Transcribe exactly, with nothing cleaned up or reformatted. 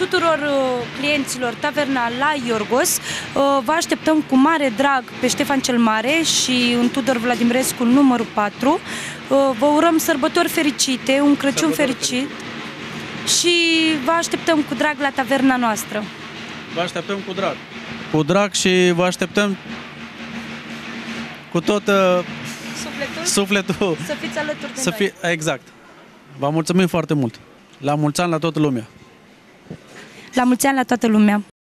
tuturor clienților Taverna la Iorgos. Vă așteptăm cu mare drag pe Ștefan cel Mare și în Tudor Vladimirescu numărul patru. Vă urăm sărbători fericite, un Crăciun fericit și vă așteptăm cu drag la taverna noastră. Vă așteptăm cu drag. Cu drag și vă așteptăm cu tot uh, sufletul, sufletul să fiți alături de să noi. Fi, exact. Vă mulțumim foarte mult. La mulți ani la toată lumea. La mulți ani la toată lumea.